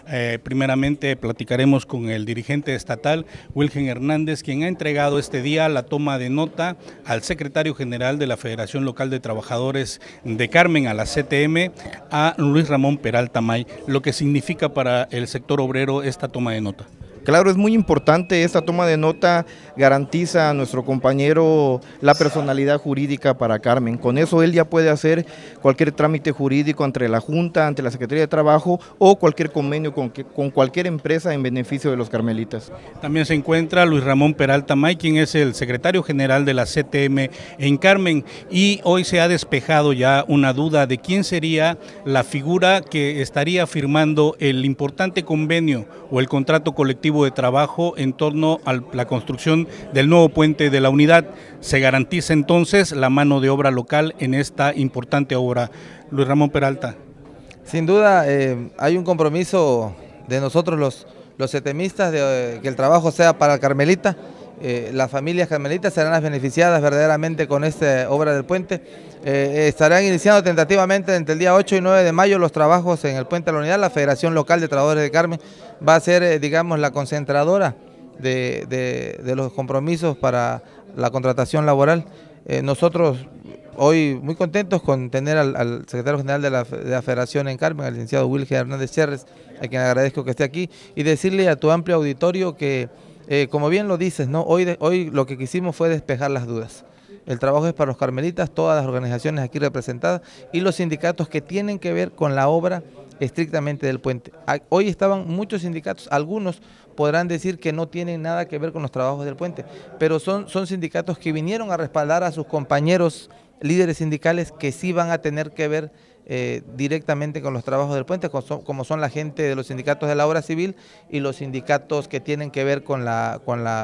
Primeramente platicaremos con el dirigente estatal, Wilgen Hernández, quien ha entregado este día la toma de nota al secretario general de la Federación Local de Trabajadores de Carmen, a la CTM, a Luis Ramón Peralta May, lo que significa para el sector obrero esta toma de nota. Claro, es muy importante, esta toma de nota garantiza a nuestro compañero la personalidad jurídica para Carmen. Con eso él ya puede hacer cualquier trámite jurídico ante la Junta, ante la Secretaría de Trabajo o cualquier convenio con cualquier empresa en beneficio de los carmelitas. También se encuentra Luis Ramón Peralta May, quien es el secretario general de la CTM en Carmen, y hoy se ha despejado ya una duda de quién sería la figura que estaría firmando el importante convenio o el contrato colectivo de trabajo en torno a la construcción del nuevo puente de la Unidad. Se garantiza entonces la mano de obra local en esta importante obra. Luis Ramón Peralta. Sin duda hay un compromiso de nosotros los setemistas de que el trabajo sea para el carmelita. Las familias carmelitas serán las beneficiadas verdaderamente con esta obra del puente. Estarán iniciando tentativamente entre el día 8 y 9 de mayo los trabajos en el puente de la Unidad. La Federación Local de Trabajadores de Carmen va a ser, digamos, la concentradora de los compromisos para la contratación laboral. Nosotros hoy muy contentos con tener al secretario general de la Federación en Carmen, al licenciado Wilgen Hernández Cherres, a quien agradezco que esté aquí, y decirle a tu amplio auditorio que, como bien lo dices, ¿no? Hoy lo que quisimos fue despejar las dudas. El trabajo es para los carmelitas, todas las organizaciones aquí representadas y los sindicatos que tienen que ver con la obra estrictamente del puente. Hoy estaban muchos sindicatos, algunos podrán decir que no tienen nada que ver con los trabajos del puente, pero son sindicatos que vinieron a respaldar a sus compañeros líderes sindicales que sí van a tener que ver directamente con los trabajos del puente, como son la gente de los sindicatos de la obra civil y los sindicatos que tienen que ver con la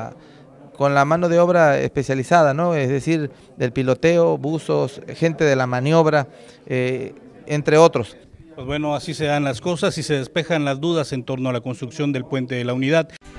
mano de obra especializada, ¿no? Es decir, del piloteo, buzos, gente de la maniobra, entre otros. Pues bueno, así se dan las cosas y se despejan las dudas en torno a la construcción del puente de la Unidad.